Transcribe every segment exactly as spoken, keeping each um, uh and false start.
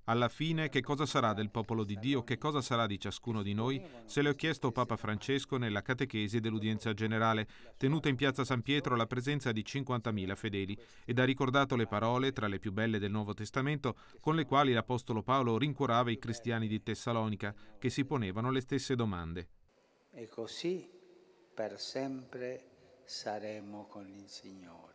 Alla fine, che cosa sarà del popolo di Dio, che cosa sarà di ciascuno di noi? Se lo ha chiesto Papa Francesco nella catechesi dell'udienza generale, tenuta in piazza San Pietro alla presenza di cinquantamila fedeli, ed ha ricordato le parole, tra le più belle del Nuovo Testamento, con le quali l'Apostolo Paolo rincuorava i cristiani di Tessalonica, che si ponevano le stesse domande. E così per sempre saremo con il Signore.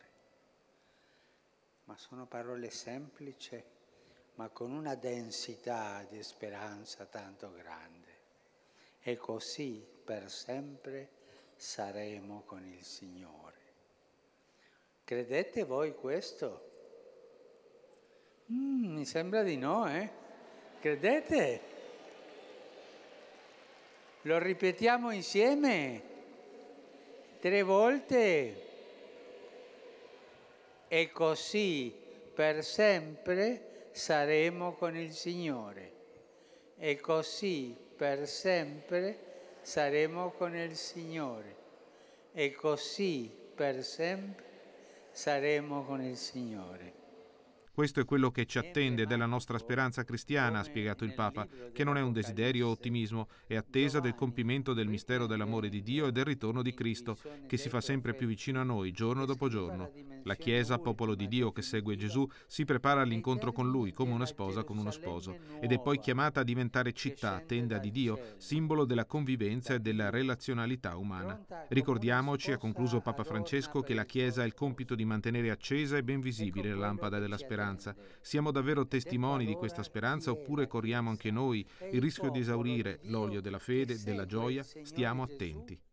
Ma sono parole semplici, ma con una densità di speranza tanto grande. E così per sempre saremo con il Signore. Credete voi questo? Mm, mi sembra di no, eh? Credete? Lo ripetiamo insieme tre volte. E così per sempre saremo con il Signore. E così per sempre saremo con il Signore. E così per sempre saremo con il Signore. Questo è quello che ci attende della nostra speranza cristiana, ha spiegato il Papa, che non è un desiderio o ottimismo, è attesa del compimento del mistero dell'amore di Dio e del ritorno di Cristo, che si fa sempre più vicino a noi, giorno dopo giorno. La Chiesa, popolo di Dio che segue Gesù, si prepara all'incontro con Lui, come una sposa con uno sposo, ed è poi chiamata a diventare città, tenda di Dio, simbolo della convivenza e della relazionalità umana. Ricordiamoci, ha concluso Papa Francesco, che la Chiesa ha il compito di mantenere accesa e ben visibile la lampada della speranza. Siamo davvero testimoni di questa speranza oppure corriamo anche noi il rischio di esaurire l'olio della fede, della gioia? Stiamo attenti.